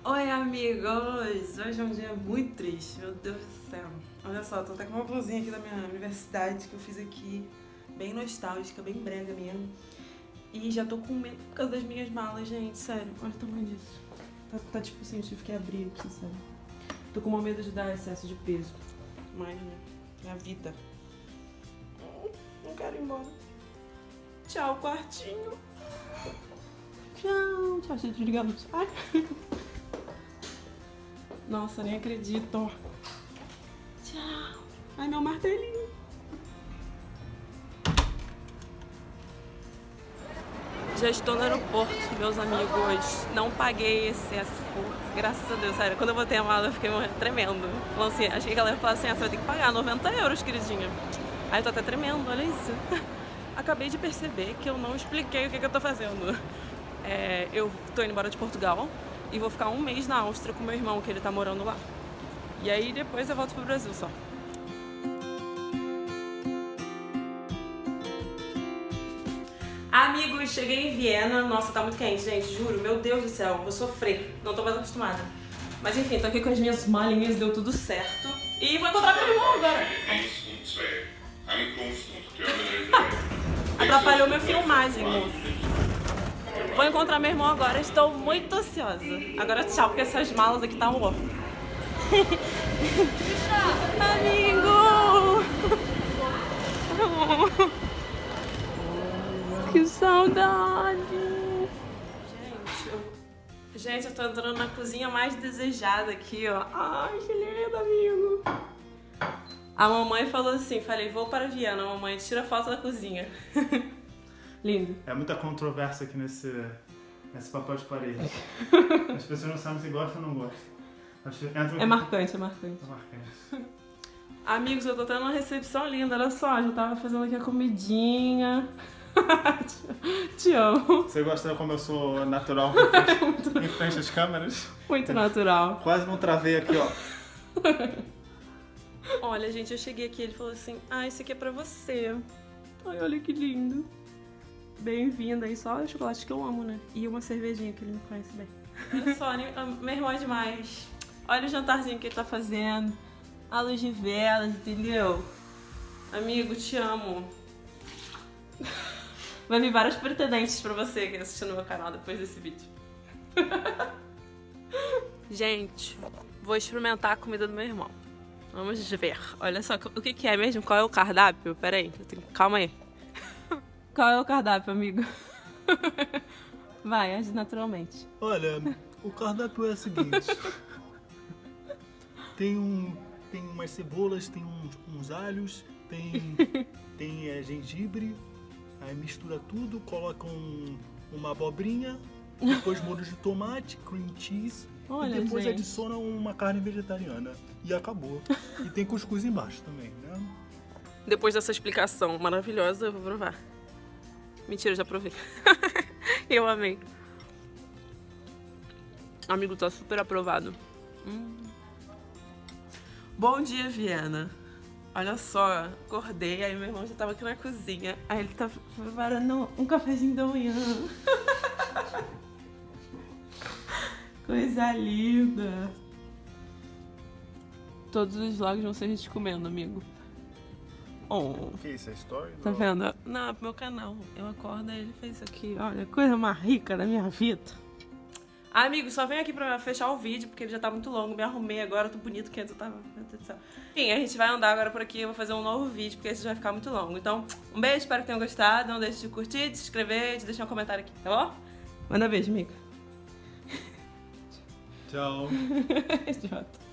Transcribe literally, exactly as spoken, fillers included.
Oi, amigos! Hoje é um dia muito triste, meu Deus do céu. Olha só, tô até com uma blusinha aqui da minha universidade que eu fiz aqui, bem nostálgica, bem brega mesmo. E já tô com medo por causa das minhas malas, gente, sério. Olha o tamanho disso. Tá, tá tipo assim, eu tive que abrir aqui, sério. Tô com medo de dar excesso de peso. Mas, né, é a vida. Não quero ir embora. Tchau, quartinho. Tchau, tchau, deixa eu desligar a luz. Ai. Nossa, nem acredito. Tchau. Ai, meu martelinho. Já estou no aeroporto, meus amigos. Não paguei excesso, graças a Deus. Sério, quando eu botei a mala eu fiquei tremendo. Assim, achei que ela ia falar assim, ah, você vai ter que pagar noventa euros, queridinha. Aí eu tô até tremendo, olha isso. Acabei de perceber que eu não expliquei o que, que eu tô fazendo. É, eu tô indo embora de Portugal e vou ficar um mês na Áustria com meu irmão, que ele tá morando lá. E aí depois eu volto pro Brasil só. Amigos, cheguei em Viena. Nossa, tá muito quente, gente, juro. Meu Deus do céu, vou sofrer. Não tô mais acostumada. Mas enfim, tô aqui com as minhas malinhas, deu tudo certo. E vou encontrar meu irmão agora. Atrapalhou minha filmagem, moço. Vou encontrar meu irmão agora, estou muito ansiosa. Agora tchau, porque essas malas aqui tá um ó. Amigo! Que saudade! Gente eu... Gente, eu tô entrando na cozinha mais desejada aqui, ó. Ai, que lindo, amigo! A mamãe falou assim, falei, vou para Viena, mamãe, tira foto da cozinha. Lindo. É muita controvérsia aqui nesse, nesse papel de parede. As pessoas não sabem se gostam ou não gostam. É marcante, é marcante. É marcante. Amigos, eu tô tendo uma recepção linda, olha só, já tava fazendo aqui a comidinha. Te amo. Você gosta como eu sou natural em frente, em frente às câmeras? Muito natural. Quase não travei aqui, ó. Olha, gente, eu cheguei aqui e ele falou assim, ah, esse aqui é pra você. Ai, olha que lindo. Bem-vinda aí, só chocolate que eu amo, né? E uma cervejinha que ele me conhece bem. Olha só, meu irmão é demais. Olha o jantarzinho que ele tá fazendo. A luz de velas, entendeu? Amigo, te amo. Vai vir vários pretendentes pra você que assistiu no meu canal depois desse vídeo. Gente, vou experimentar a comida do meu irmão. Vamos ver. Olha só, o que que é mesmo? Qual é o cardápio? Pera aí, eu tenho... calma aí. Qual é o cardápio, amigo? Vai, age naturalmente. Olha, o cardápio é o seguinte. Tem um, tem umas cebolas, tem uns, uns alhos, tem, tem é, gengibre. Aí mistura tudo, coloca um, uma abobrinha, depois molho de tomate, cream cheese. Olha, e depois gente. adiciona uma carne vegetariana. E acabou. E tem cuscuz embaixo também, né? Depois dessa explicação maravilhosa, eu vou provar. Mentira, eu já provei. Eu amei. Amigo, tá super aprovado. Hum. Bom dia, Viena. Olha só, acordei, aí meu irmão já tava aqui na cozinha. Aí ele tá preparando um cafezinho da manhã. Coisa linda. Todos os vlogs vão ser a gente comendo, amigo. Oh. O que é isso? É story? Tá vendo? Não, é pro meu canal. Eu acordo e ele fez isso aqui. Olha, coisa mais rica da minha vida. Ah, amigo, só vem aqui pra fechar o vídeo, porque ele já tá muito longo. Me arrumei agora, tô bonito, que antes eu tava... Meu Deus do céu. Enfim, a gente vai andar agora por aqui, eu vou fazer um novo vídeo, porque esse vai ficar muito longo. Então, um beijo, espero que tenham gostado. Não deixe de curtir, de se inscrever, de deixar um comentário aqui, tá bom? Manda beijo, amigo. Tchau. Idiota.